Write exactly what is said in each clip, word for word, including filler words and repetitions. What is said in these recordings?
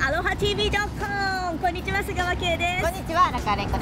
アロハ ティービー ドットコム。こんにちは、菅川圭です。 こんにちは、荒川蓮子です。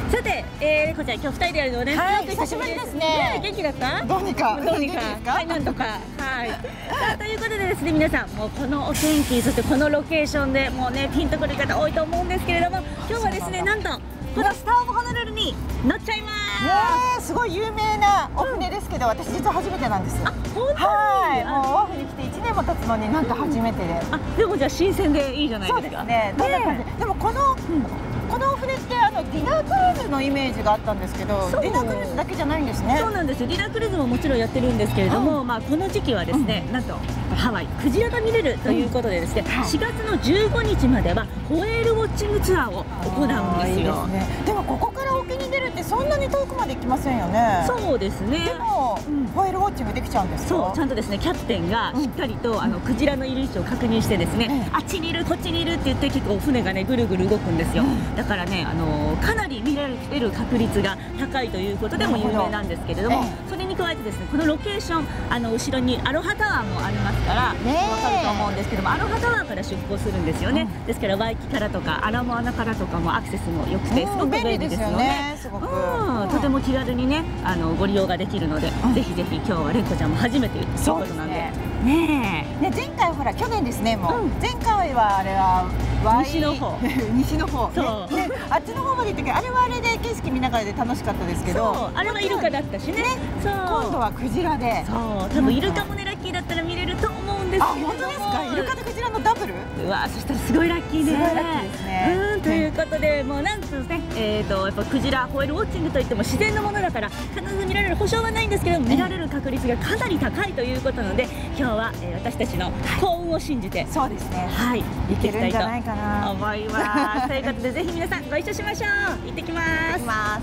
さて、えー、レコちゃん、今日二人でやるのね。 はい、久しぶりですね。 元気だった？ どうにか。 どうにか。はい、なんとか。はい。さあ、ということでですね、皆さん、もうこのお天気、そしてこのロケーションでもうね、ピンとくる方多いと思うんですけれども、今日はですね、なんとこのスター・オブ・ホノルルに乗っちゃいます。 ねえ、すごい有名なお船ですけど、私実は初めてなんです。 あ、本当に。 はい、もうオフに来ていちねんも経つのになんか初めてで。 あ、でもじゃあ新鮮でいいじゃないですか。 そうですね。どんな感じ？でもこのこのお船ってあのディナークルーズのイメージがあったんですけど、ディナークルーズだけじゃないんですね。 そうなんですよ。ディナークルーズももちろんやってるんですけれども、まあこの時期はですね、なんとハワイクジラが見れるということでですね、しがつのじゅうごにちまではホエールウォッチングツアーを行うんですよ。 でもここから沖に出るってそんなに遠くまで行きませんよね。 そうですね。 でもホエールウォッチングできちゃうんですか？ そう、ちゃんとですね、キャプテンがしっかりとあのクジラのいる位置を確認してですね、あっちにいるこっちにいるって言って結構船がねぐるぐる動くんですよ。だからね、あのかなり見られる確率が高いということでも有名なんですけれども、それに加えてですね、このロケーション、あの後ろにアロハタワーもありますから分かると思うんですけども、アロハタワーから出港するんですよね。ですからワイキからとかアラモアナからとかもアクセスも良くてすごく便利ですよね。とても気軽にね、あのご利用ができるので、ぜひぜひ今日は蓮子ちゃんも初めてということなんでね。 ね、前回ほら去年ですね、もう前回はあれは西の方西の方ね、あっちの方まで行ったけど、あれはあれで景色見ながらで楽しかったですけど、 あれはイルカだったしね。 今度はクジラで、 そう多分イルカもねラッキーだったら見れると思うんですけど。あ、 本当ですか？イルカとクジラのダブル？ うわ、そしたらすごいラッキーね。 すごいラッキーですね。 うん、ということで、もうなんとね、えっとやっぱクジラホエールウォッチングといっても自然のものだから必ず見られる保証はないんですけど、見られる確率がかなり高いということなので、今日は私たちの幸運を信じて、 そうですね、 はい、行っていきたいと思います。ということで、ぜひ皆さんご一緒しましょう。行ってきます。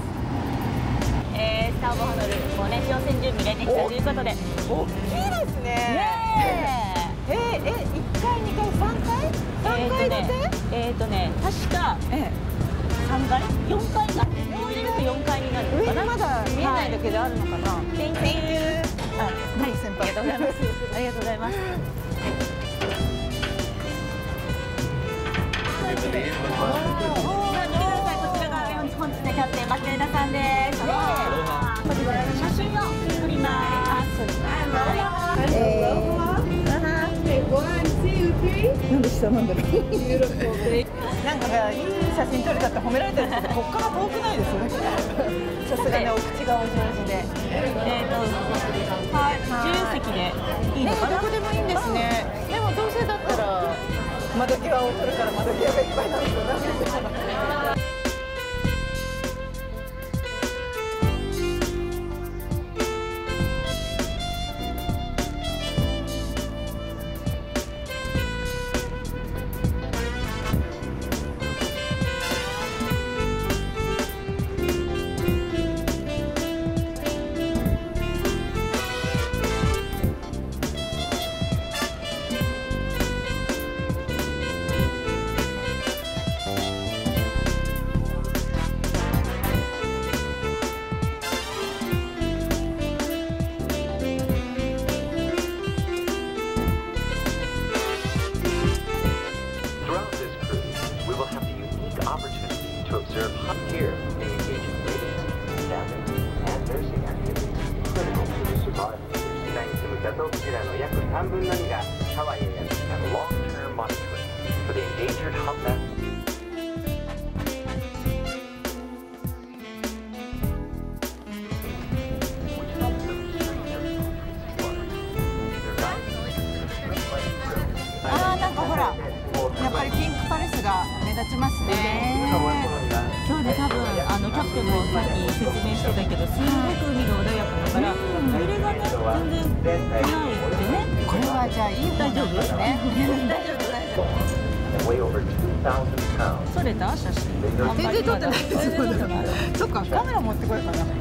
えー、スター・オブ・ホノルルもうね、乗船準備ができたということで、 大きいですね。えー、え、いっかい、にかい、さんかい、さんかい建て？ えっとね、確かさんかい、よんかいか、もう入れるとよんかいになるのかな。 まだ見えないだけであるのかな。 Thank you。あ、はい、先輩、ありがとうございます。ありがとうございます。本日のキャプテン松枝さんです。写真を撮ります。なんで下なんだろう。 なんかいい写真撮れたって褒められたんですけど、ここから遠くないですね。さすがね、お口がお上手で。 えっと、はい、自由席でいいのかな。 どこでもいいんですね。でもどうせだったら窓際を撮るから窓際がいっぱいなんですよね。 Observe here they engage in breathing, stabbing, and nursing activities critical to the survival. 機内に住むザトウクジラの約さんぶんのにがハワイへやってきた long-term monitoring for the endangered humpback. Which helps them restrain their their guidance. あー、なんかほら、やっぱりピンクパレスが目立ちますね。 今日で多分あのキャプテンもさっき説明してたけど、すごく海が穏やかだから、揺れがね全然ないってね。 これはじゃあいい大丈夫ですね。大丈夫大丈夫。 撮れた写真？ 全然撮ってないです。そっか、カメラ持ってこようかな。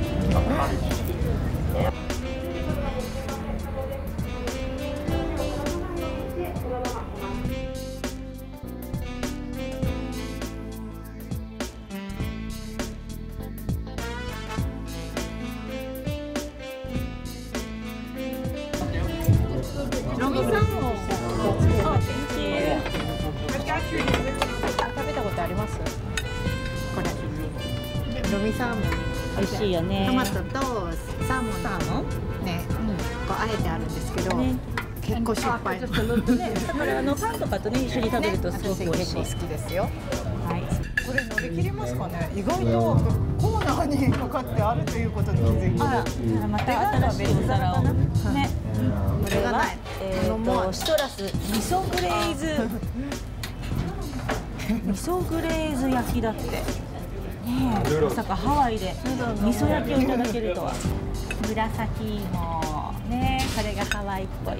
ロミさんも。あ、thank you。 ロミサーモン。 美味しいよね。 トマトとサーモンサーモンね、こうあえてあるんですけど、 ね、 結構失敗。 だからあのパンとかとね一緒に食べるとすごく美味しい。 結構好きですよ。 はい。 これ乗り切りますかね。意外とコーナーにかかってあるということに気づいて。 あら、また新しいお皿をね。 これがない。 えっとシトラス味噌グレーズ味噌グレーズ焼きだって。ねえ、まさかハワイで味噌焼きをいただけるとは。紫芋ね、これがハワイっぽい。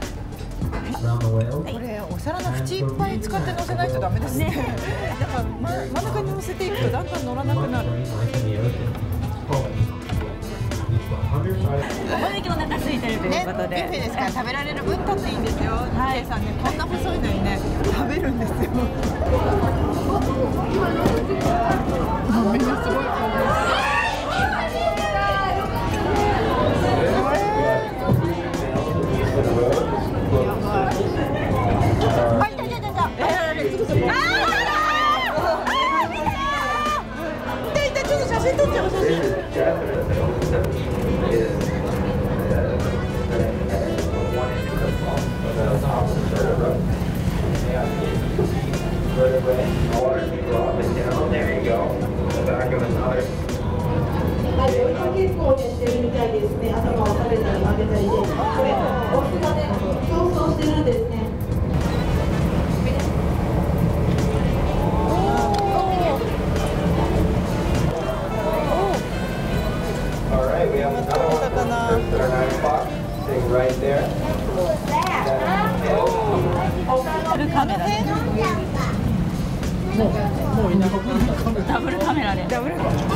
これお皿の縁いっぱい使って乗せないとダメですね。だから真ん中に乗せていくとだんだん乗らなくなる。 ここだけお腹空いてるということで。 ビュッフェですから食べられる分取っていいんですよ。 はい。 ケイさんね、こんな細いのにね食べるんですよ。みんなすごい。 結構してるみたいですね。頭を食べたり曲げたりで、これオスがね競争してるんですね。 Alright, we have another one for at nine o'clock. Sitting right there. ダブルカメラで。もうもういなくなった。ダブルカメラで。ダブルカメラ。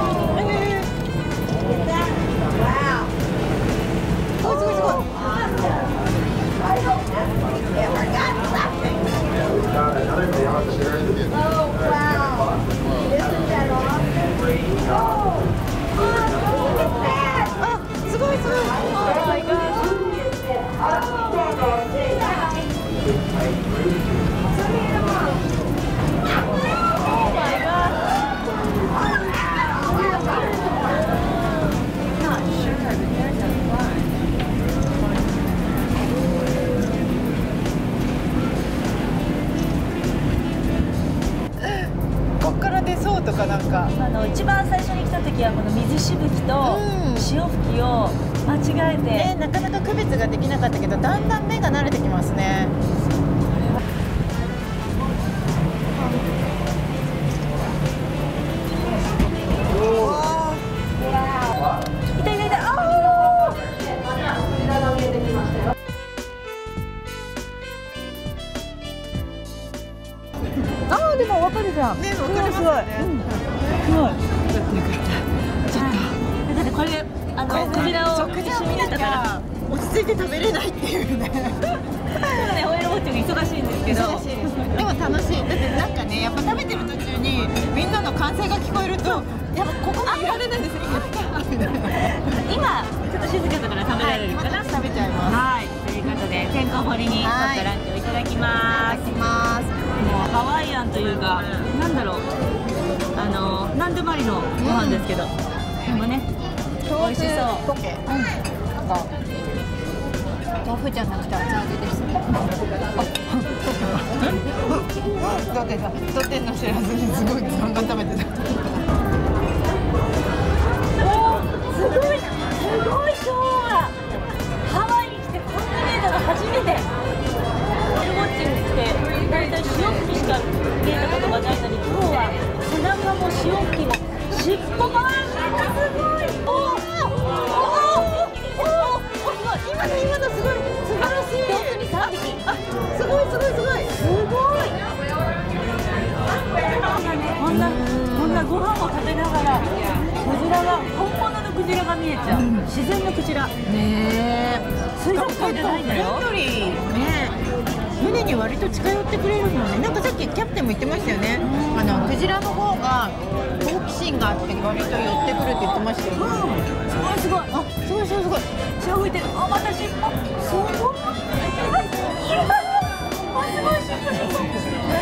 とかなんかあの一番最初に来た時はこの水しぶきと潮吹きを間違えて、 ね、なかなか区別ができなかったけどだんだん目が慣れてきますね。 いたいたいた。ああ、でもわかるじゃん。 ね、わかりますよね。 すごい。ちょっと。だってこれあのクジラをクジラを見なきゃ落ち着いて食べれないっていうね。 ね、オイルウォッチング忙しいんですけど。 忙しいです。でも楽しい。だってなんかね、やっぱ食べてる途中にみんなの歓声が聞こえると、やっぱここにいられないです。 今ちょっと静かだから食べられるかな。 食べちゃいます。 はい。ということでてんこ盛りにちょっとランチをいただきます。 いただきます。 もうハワイアンというか、なんだろう、あのなんでもありのご飯ですけど、でもね、美味しそう。 ポケ。うん。なんか豆腐じゃなくて厚揚げです。だってさ、当店の知らずにすごいガンガン食べてた。 お、すごい、すごい今日はハワイに来てこんな見えたの初めて。オイルウォッチングって大体潮吹きしか見えたことがないのに、今日は背中も潮吹きも尻尾もある。すごい。おおおおおお、すごい。今の今のすごい素晴らしい。本当に三匹。あ、すごいすごいすごいすごい。こんなこんなご飯を食べながらクジラが本物のクジラが見えちゃう。自然のクジラ。 ねえ。 水族館じゃないんだよ。 フレンドリーね。船に割と近寄ってくれるのね。なんかさっきキャプテンも言ってましたよね。あのクジラの方が好奇心があって割と寄ってくるって言ってましたよね。 すごいすごい。 あ、すごいすごいすごい。 潮吹いてる。あ、また尻尾。すごい。あ、すごい尻尾尻尾。